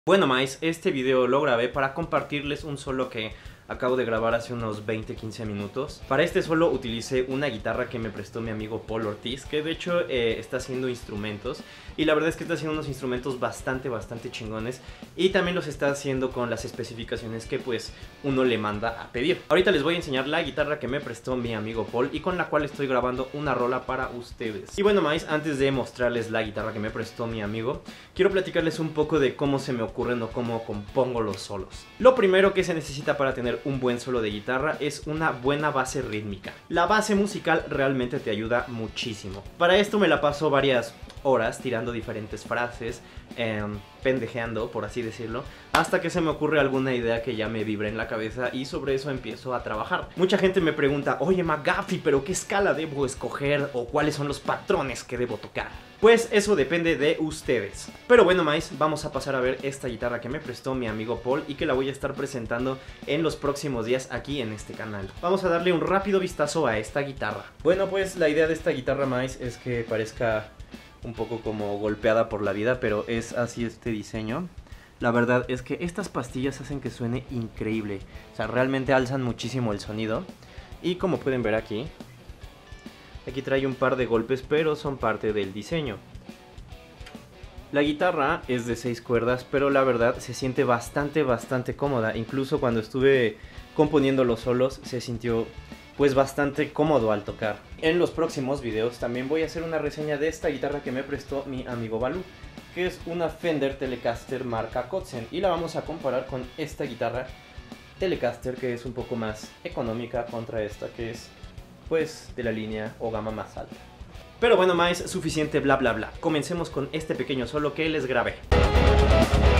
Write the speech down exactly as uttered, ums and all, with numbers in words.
Bueno, maíz, este video lo grabé para compartirles un solo que acabo de grabar hace unos veinte a quince minutos. Para este solo utilicé una guitarra que me prestó mi amigo Paul Ortiz, que de hecho eh, está haciendo instrumentos. Y la verdad es que está haciendo unos instrumentos bastante, bastante chingones. Y también los está haciendo con las especificaciones que pues uno le manda a pedir. Ahorita les voy a enseñar la guitarra que me prestó mi amigo Paul y con la cual estoy grabando una rola para ustedes. Y bueno, maíz, antes de mostrarles la guitarra que me prestó mi amigo, quiero platicarles un poco de cómo se me ocurren o cómo compongo los solos. Lo primero que se necesita para tener un buen solo de guitarra es una buena base rítmica. La base musical realmente te ayuda muchísimo. Para esto me la paso varias horas tirando diferentes frases, eh, pendejeando, por así decirlo, hasta que se me ocurre alguna idea que ya me vibre en la cabeza y sobre eso empiezo a trabajar. Mucha gente me pregunta, oye McGaffey, ¿pero qué escala debo escoger o cuáles son los patrones que debo tocar? Pues eso depende de ustedes. Pero bueno, maíz, vamos a pasar a ver esta guitarra que me prestó mi amigo Paul y que la voy a estar presentando en los próximos días aquí en este canal. Vamos a darle un rápido vistazo a esta guitarra. Bueno, pues la idea de esta guitarra, maíz, es que parezca un poco como golpeada por la vida, pero es así este diseño. La verdad es que estas pastillas hacen que suene increíble. O sea, realmente alzan muchísimo el sonido. Y como pueden ver aquí, aquí trae un par de golpes, pero son parte del diseño. La guitarra es de seis cuerdas, pero la verdad se siente bastante, bastante cómoda. Incluso cuando estuve componiendo los solos se sintió pues bastante cómodo al tocar. En los próximos videos también voy a hacer una reseña de esta guitarra que me prestó mi amigo Balú, que es una Fender Telecaster marca Kotzen, y la vamos a comparar con esta guitarra Telecaster, que es un poco más económica, contra esta que es pues de la línea o gama más alta. Pero bueno, maíz, suficiente bla bla bla. Comencemos con este pequeño solo que les grabé.